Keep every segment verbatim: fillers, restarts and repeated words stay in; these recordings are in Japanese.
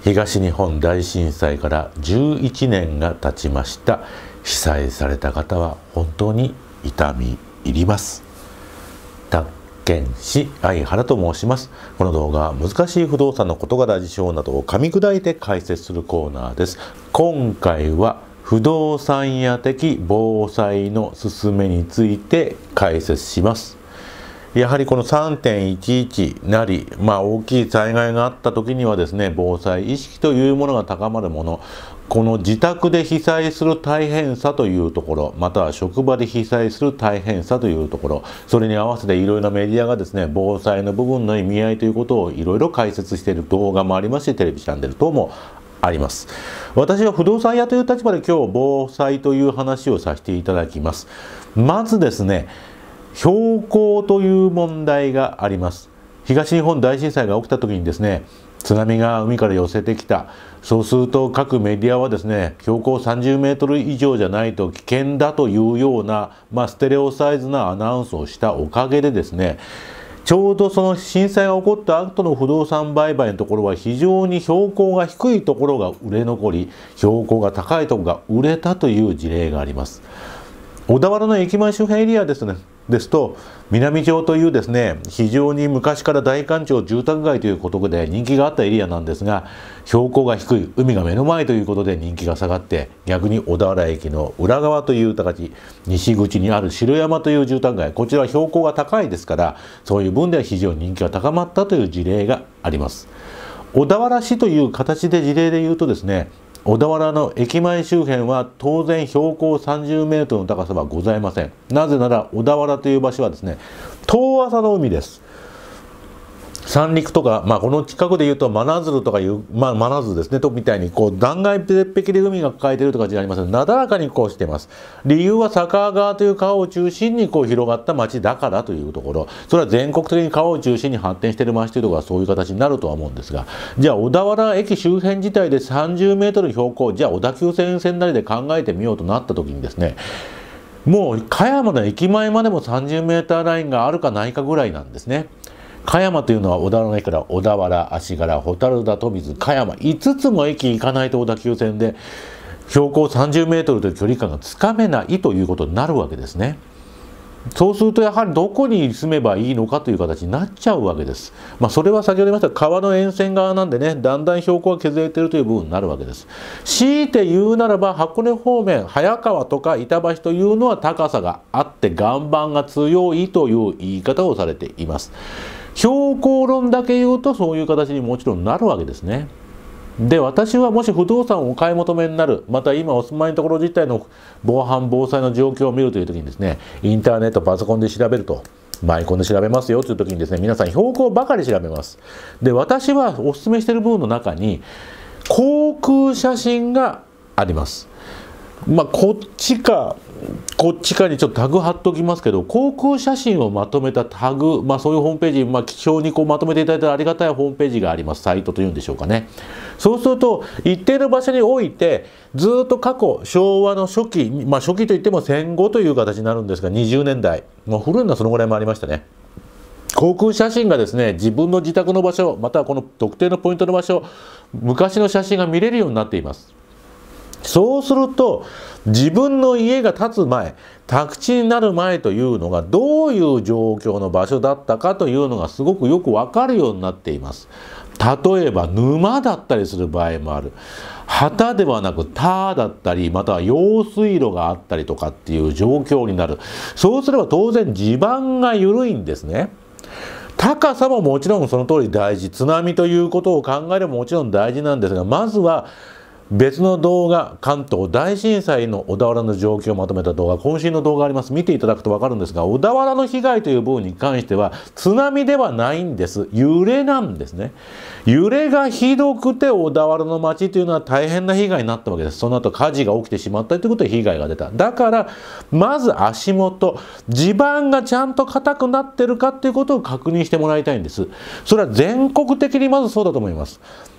東日本大震災からじゅういちねんが経ちました。被災された方は本当に痛み入ります。宅建士相原と申します。この動画は難しい不動産の事柄事象などを噛み砕いて解説するコーナーです。今回は不動産屋的防災の勧めについて解説します。やはりこの さんてんいちいち なり、まあ、大きい災害があった時にはですね、防災意識というものが高まるもの、この自宅で被災する大変さというところ、または職場で被災する大変さというところ、それに合わせていろいろなメディアがですね、防災の部分の意味合いということをいろいろ解説している動画もありますし、テレビチャンネル等もあります。私は不動産屋という立場で今日防災という話をさせていただきます。まずですね、標高という問題があります。東日本大震災が起きた時にですね、津波が海から寄せてきた。そうすると各メディアはですね、標高さんじゅうメートル以上じゃないと危険だというような、まあ、ステレオサイズなアナウンスをしたおかげでですね、ちょうどその震災が起こった後の不動産売買のところは非常に標高が低いところが売れ残り、標高が高いところが売れたという事例があります。小田原の駅前周辺エリアですね、ですと南町というですね、非常に昔から大官庁住宅街ということで人気があったエリアなんですが、標高が低い、海が目の前ということで人気が下がって、逆に小田原駅の裏側という形、西口にある城山という住宅街、こちらは標高が高いですから、そういう分では非常に人気が高まったという事例があります。小田原市という形で事例で言うとですね、小田原の駅前周辺は当然標高さんじゅうメートルの高さはございません。なぜなら小田原という場所はですね、遠浅の海です。三陸とか、まあ、この近くでいうと真鶴とかいう、まあ、真鶴ですねとみたいにこう断崖絶壁で海が抱えているとかじゃありません。なだらかにこうしています。理由は酒川川という川を中心にこう広がった町だからというところ、それは全国的に川を中心に発展している町というところはそういう形になるとは思うんですが、じゃあ小田原駅周辺自体でさんじゅうメートル標高、じゃあ小田急線線なりで考えてみようとなった時にですね、もう茅山の駅前までもさんじゅうメーターラインがあるかないかぐらいなんですね。茅山というのは小田原の駅から小田原、足柄、小樽田、富水、茅山いつつも駅行かないと小田急線で標高さんじゅうメートルという距離感がつかめないということになるわけですね。そうするとやはりどこに住めばいいのかという形になっちゃうわけです。まあそれは先ほど言いました川の沿線側なんでね、だんだん標高が削れているという部分になるわけです。強いて言うならば箱根方面、早川とか板橋というのは高さがあって岩盤が強いという言い方をされています。標高論だけ言うとそういう形にもちろんなるわけですね。で、私はもし不動産をお買い求めになる、また今お住まいのところ自体の防犯防災の状況を見るという時にですね、インターネットパソコンで調べると、マイコンで調べますよという時にですね、皆さん標高ばかり調べます。で、私はお勧めしている部分の中に航空写真があります。まあこっちかこっちかにちょっとタグ貼っておきますけど、航空写真をまとめたタグ、まあそういうホームページ、まあ貴重にこうまとめていただいたありがたいホームページがあります。サイトというんでしょうかね。そうすると一定の場所に置いて、ずっと過去昭和の初期、まあ初期といっても戦後という形になるんですが、にじゅうねんだい、もう古いのはそのぐらいもありましたね。航空写真がですね、自分の自宅の場所、またはこの特定のポイントの場所、昔の写真が見れるようになっています。そうすると自分の家が建つ前、宅地になる前というのがどういう状況の場所だったかというのがすごくよくわかるようになっています。例えば沼だったりする場合もある。旗ではなく田だったり、または用水路があったりとかっていう状況になる。そうすれば当然地盤が緩いんですね。高さももちろんその通り大事。津波ということを考えればもちろん大事なんですが、まずは別の動画、関東大震災の小田原の状況をまとめた動画、渾身の動画があります。見ていただくと分かるんですが、小田原の被害という部分に関しては津波ではないんです。揺れなんですね。揺れがひどくて小田原の町というのは大変な被害になったわけです。その後火事が起きてしまったということで被害が出た。だからまず足元、地盤がちゃんと硬くなってるかということを確認してもらいたいんです。それは全国的にまずそうだと思います。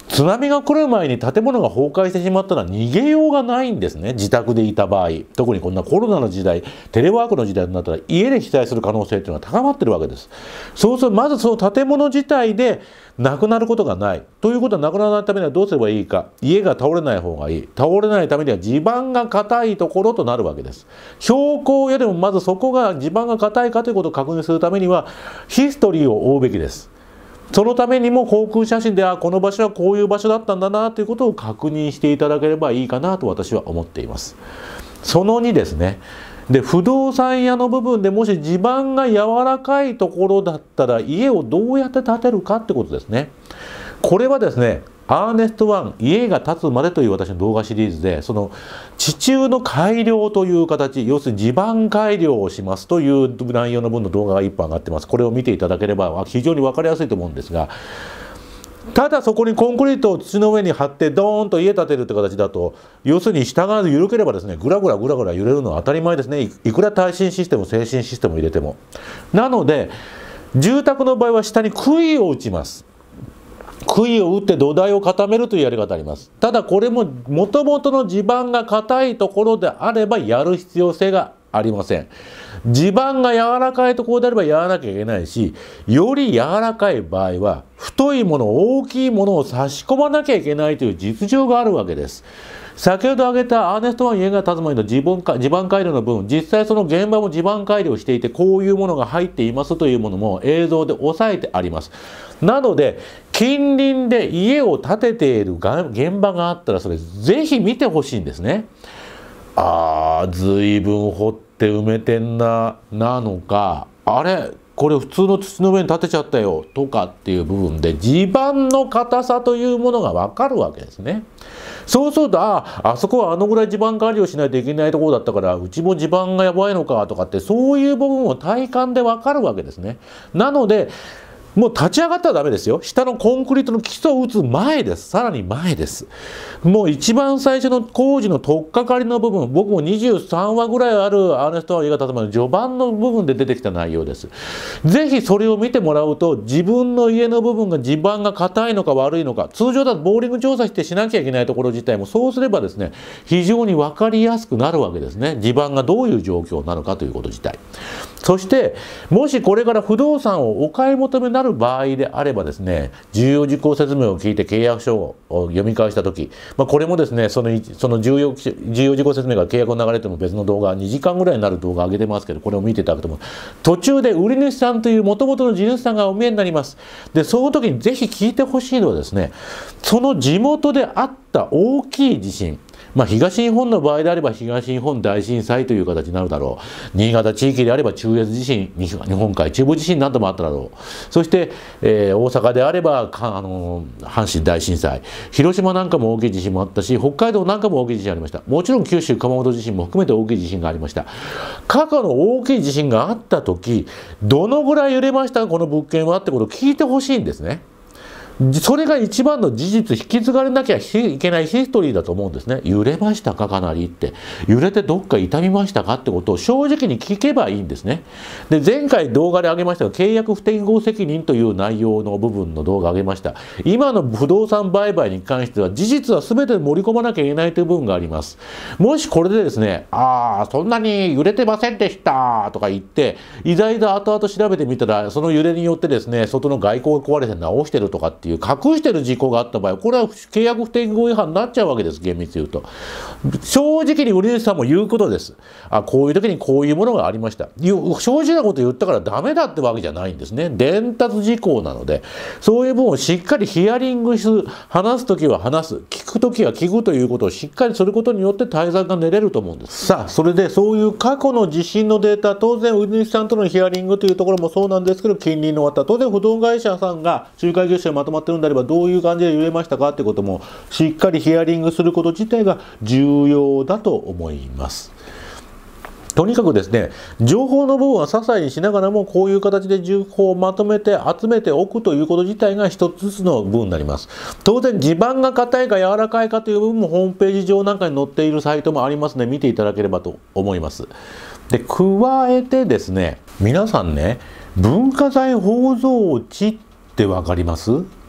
津波が来る前に建物が崩壊してしまったら逃げようがないんですね。自宅でいた場合、特にこんなコロナの時代、テレワークの時代になったら家で被災する可能性というのは高まってるわけです。そうするとまずその建物自体でなくなることがない。ということはなくならないためにはどうすればいいか。家が倒れない方がいい。倒れないためには地盤が硬いところとなるわけです。標高よりもまずそこが地盤が硬いかということを確認するためにはヒストリーを追うべきです。そのためにも航空写真で、あ、この場所はこういう場所だったんだなということを確認していただければいいかなと私は思っています。そのにですね。で、不動産屋の部分でもし地盤が柔らかいところだったら家をどうやって建てるかってことですね。これはですね、アーネストワン、家が建つまでという私の動画シリーズで、その地中の改良という形、要するに地盤改良をしますという内容の分の動画がいっぽん上がってます。これを見ていただければ非常に分かりやすいと思うんですが、ただそこにコンクリートを土の上に張ってドーンと家建てるって形だと、要するに下が緩ければですね、ぐらぐらぐらぐら揺れるのは当たり前ですね。いくら耐震システム、制震システムを入れても。なので住宅の場合は下に杭を打ちます。杭を打って土台を固めるというやり方あります。ただこれももともとの地盤が硬いところであればやる必要性がありません。地盤が柔らかいところであればやらなきゃいけないし、より柔らかい場合は太いもの、大きいものを差し込まなきゃいけないという実情があるわけです。先ほど挙げたアーネストワン家が建つ前の地盤か地盤改良の分、実際その現場も地盤改良していて、こういうものが入っていますというものも映像で押さえてあります。なので近隣で家を建てている現場があったら、それぜひ見てほしいんですね。ああ、随分掘って埋めてんな、なのか、あれこれ普通の土の上に建てちゃったよとかっていう部分で地盤の硬さというものが分かるわけですね。そうすると、ああ、あそこはあのぐらい地盤管理をしないといけないところだったからうちも地盤がやばいのかとかって、そういう部分を体感で分かるわけですね。なのでもう立ち上がったらダメですよ。下のコンクリートの基礎を打つ前です。さらに前です。もう一番最初の工事の取っかかりの部分、僕もにじゅうさんわぐらいあるアーネストワン家が建つまで序盤の部分で出てきた内容です。ぜひそれを見てもらうと、自分の家の部分が地盤が硬いのか悪いのか、通常だとボーリング調査してしなきゃいけないところ自体も、そうすればですね、非常に分かりやすくなるわけですね。地盤がどういう状況なのかということ自体。そしてもしこれから不動産をお買い求めになる場合であればですね、重要事項説明を聞いて契約書を読み返した時、まあ、これもですね、そのその重要重要事項説明が契約の流れとも別の動画、にじかんぐらいになる動画を上げてますけど、これを見ていただくとも途中で売り主さんという元々の地主さんがお見えになります。でその時にぜひ聞いてほしいのはですね、その地元であった大きい地震、まあ、東日本の場合であれば東日本大震災という形になるだろう。新潟地域であれば中越地震、日本海中部地震などもあっただろう。そして、えー、大阪であればか、あのー、阪神大震災、広島なんかも大きい地震もあったし、北海道なんかも大きい地震ありました。もちろん九州熊本地震も含めて大きい地震がありました。過去の大きい地震があった時、どのぐらい揺れましたかこの物件はってことを聞いてほしいんですね。それが一番の事実、引き継がれなきゃいけないヒストリーだと思うんですね。揺れましたかかなりって。揺れてどっか痛みましたかってことを正直に聞けばいいんですね。で、前回動画で上げましたが、契約不適合責任という内容の部分の動画を上げました。今の不動産売買に関しては、事実は全て盛り込まなきゃいけないという部分があります。もしこれでですね、ああ、そんなに揺れてませんでしたとか言って、いざいざ後々調べてみたら、その揺れによってですね、外の外交が壊れて直してるとかっていう、隠してる事項があった場合、これは契約不適合違反になっちゃうわけです。厳密に言うと正直に売り主さんも言うことです。あ、こういう時にこういうものがありました。正直なこと言ったからダメだってわけじゃないんですね。伝達事項なので、そういう部分をしっかりヒアリングする、話す時は話す、聞く時は聞くということをしっかりすることによって対策が練れると思うんです。さあ、それでそういう過去の地震のデータ、当然売り主さんとのヒアリングというところもそうなんですけど、近隣の方、当然不動会社さんが仲介業者にまとまってるんであれば、どういう感じで揺れましたかってこともしっかりヒアリングすること自体が重要だと思います。とにかくですね、情報の部分は些細にしながらも、こういう形で情報をまとめて集めておくということ自体が一つずつの部分になります。当然地盤が硬いか柔らかいかという部分もホームページ上なんかに載っているサイトもありますので、見ていただければと思います。で、加えてですね、皆さんね、文化財包蔵地って分かります？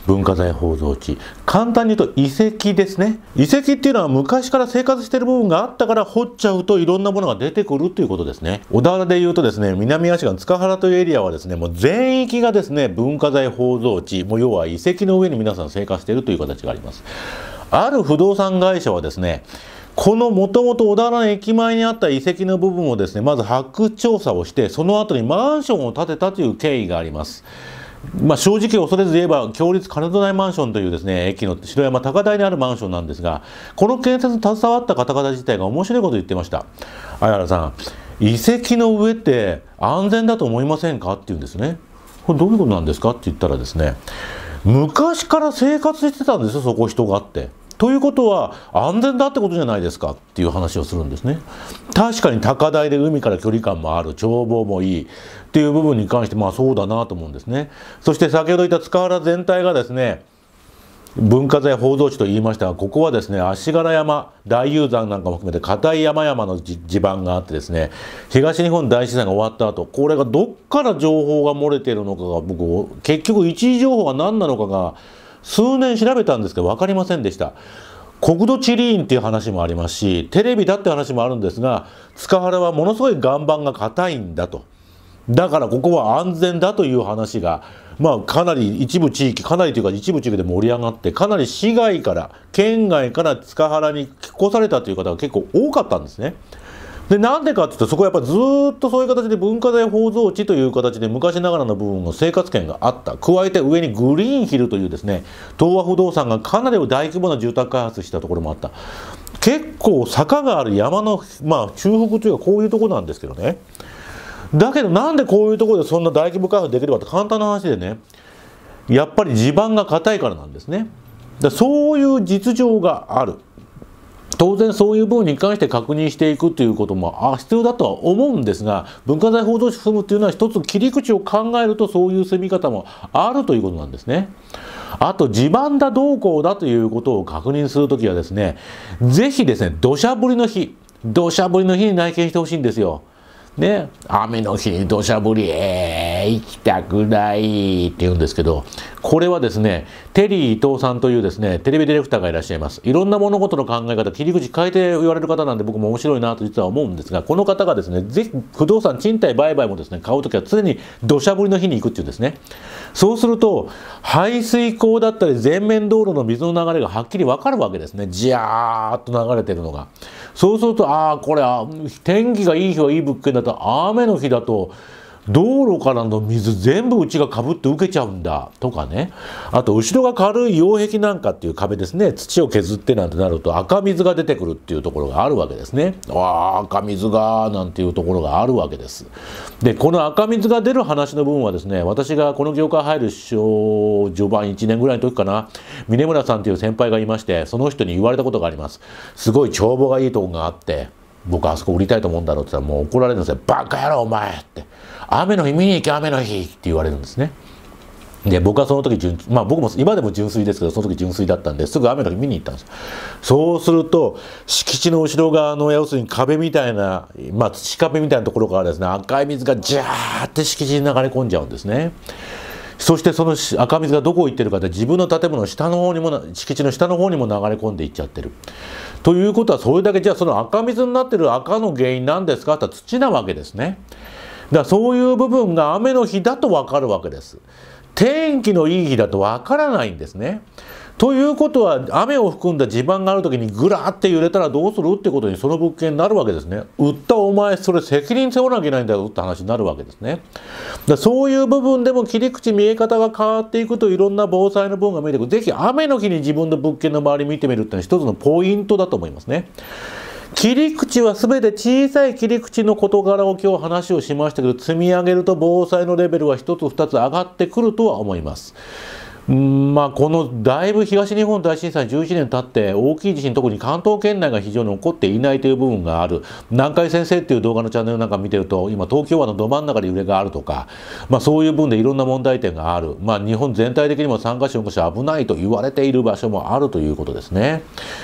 文化財宝蔵地、簡単に言うと遺跡ですね。遺跡っていうのは昔から生活している部分があったから掘っちゃうといろんなものが出てくるということですね。小田原で言うとですね、南足柄塚原というエリアはですね、もう全域がですね文化財宝蔵地、もう要は遺跡の上に皆さん生活しているという形があります。ある不動産会社はですね、このもともと小田原の駅前にあった遺跡の部分をですね、まず発掘調査をして、その後にマンションを建てたという経緯があります。まあ正直恐れず言えば、強立金戸内マンションというですね、駅の城山高台にあるマンションなんですが、この建設に携わった方々自体が面白いことを言ってました。相原さん、遺跡の上って安全だと思いませんかって言うんですね。これどういうことなんですかって言ったらですね、昔から生活してたんですよ、そこ人があって。ということは安全だってことじゃないですかっていう話をするんですね。確かに高台で海から距離感もある、眺望もいいっていう部分に関してまあそうだなと思うんですね。そして先ほど言った塚原全体がですね文化財宝蔵地と言いましたが、ここはですね足柄山、大雄山なんかも含めて硬い山々の地盤があってですね、東日本大震災が終わった後、これがどっから情報が漏れているのかが、僕結局一時情報が何なのかが数年調べたんですけど分かりませんでした。国土地理院っていう話もありますし、テレビだって話もあるんですが、塚原はものすごい岩盤が硬いんだと。だからここは安全だという話が、まあかなり一部地域、かなりというか一部地域で盛り上がって、かなり市外から、県外から塚原に引っ越されたという方が結構多かったんですね。で、なんでかっていうと、そこはやっぱずーっとそういう形で文化財宝蔵地という形で昔ながらの部分の生活圏があった。加えて上にグリーンヒルというですね、東和不動産がかなり大規模な住宅開発したところもあった。結構坂がある山の、まあ中腹というかこういうところなんですけどね。だけどなんでこういうところでそんな大規模開発できるかって簡単な話でね、やっぱり地盤が硬いからなんですね。だそういう実情がある。当然そういう部分に関して確認していくということも必要だとは思うんですが、文化財宝蔵地住むっていうのは一つ切り口を考えるとそういう住み方もあるということなんですね。あと地盤だどうこうだということを確認するときはですね、ぜひですね、土砂降りの日、土砂降りの日に内見してほしいんですよ。ね、雨の日に土砂降り、えー、行きたくないって言うんですけど、これはですね、テリー伊藤さんというですね、テレビディレクターがいらっしゃいます。いろんな物事の考え方、切り口変えて言われる方なんで僕も面白いなと実は思うんですが、この方がですね、ぜひ不動産、賃貸売買もですね、買うときは常に土砂降りの日に行くっていうんですね。そうすると、排水溝だったり全面道路の水の流れがはっきりわかるわけですね。じゃーっと流れてるのが。そうすると、ああ、これ、天気がいい日はいい物件だと、雨の日だと、道路からの水全部うちがかぶって受けちゃうんだとかね。あと後ろが軽い擁壁なんかっていう壁ですね。土を削ってなんてなると赤水が出てくるっていうところがあるわけですね。ああ、赤水がなんていうところがあるわけです。で、この赤水が出る話の部分はですね、私がこの業界入る序盤いちねんぐらいの時かな、峰村さんという先輩がいまして、その人に言われたことがあります。すごい眺望がいいとこがあって、僕あそこ売りたいと思うんだろうって言ったらもう怒られるんですよ。バカ野郎お前って。雨の日見に行け雨の日って言われるんですね。で、僕はその時純、まあ僕も今でも純粋ですけど、その時純粋だったんですぐ雨の日見に行ったんですよ。そうすると、敷地の後ろ側の要するに壁みたいな、まあ土壁みたいなところからですね、赤い水がジャーって敷地に流れ込んじゃうんですね。そしてその赤水がどこ行ってるかって自分の建物の下の方にも、敷地の下の方にも流れ込んでいっちゃってる。ということはそれだけじゃあその赤水になってる赤の原因なんですかって言ったら土なわけですね。だからそういう部分が雨の日だと分かるわけです。天気のいい日だと分からないんですね。ということは雨を含んだ地盤がある時にグラーって揺れたらどうするってことにその物件になるわけですね。売ったお前それ責任背負わなきゃいけないんだよって話になるわけですね。だそういう部分でも切り口見え方が変わっていくといろんな防災の部分が見えてくる。ぜひ雨の日に自分の物件の周り見てみるっていうのは一つのポイントだと思いますね。切り口は全て小さい切り口の事柄を今日話をしましたけど、積み上げると防災のレベルは一つ二つ上がってくるとは思います。うんまあこのだいぶ東日本大震災じゅういちねん経って大きい地震、特に関東圏内が非常に起こっていないという部分がある。南海先生っていう動画のチャンネルなんか見てると今東京湾のど真ん中で揺れがあるとか、まあ、そういう部分でいろんな問題点がある。まあ日本全体的にもさんかしょよんかしょ危ないと言われている場所もあるということですね。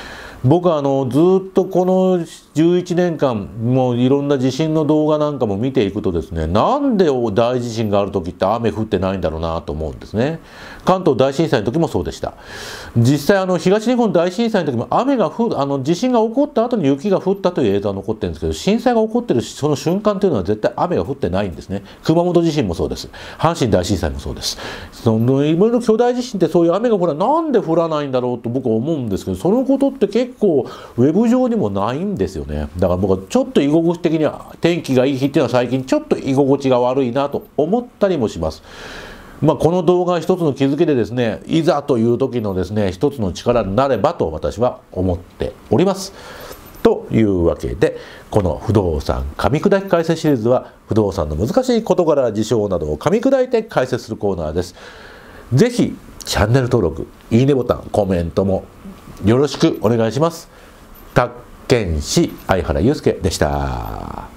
僕はあのずっとこのじゅういちねんかんもういろんな地震の動画なんかも見ていくとですね、なんで大地震がある時って雨降ってないんだろうなと思うんですね。関東大震災の時もそうでした。実際あの東日本大震災の時も雨が降るあの地震が起こった後に雪が降ったという映像が残ってるんですけど、震災が起こってるその瞬間というのは絶対雨が降ってないんですね。熊本地震もそうです。阪神大震災もそうです。そのいろいろ巨大地震ってそういう雨が降らなんで降らないんだろうと僕は思うんですけど、そのことって結構ウェブ上にもないんですよね。だから僕はちょっと居心地的には天気がいい日っていうのは最近ちょっと居心地が悪いなと思ったりもします。まあこの動画は一つの気づきでですね、いざという時のですね一つの力になればと私は思っております。というわけで、この不動産噛み砕き解説シリーズは不動産の難しい事柄事象などを噛み砕いて解説するコーナーです。ぜひチャンネル登録、いいねボタン、コメントもよろしくお願いします。宅建士相原祐介でした。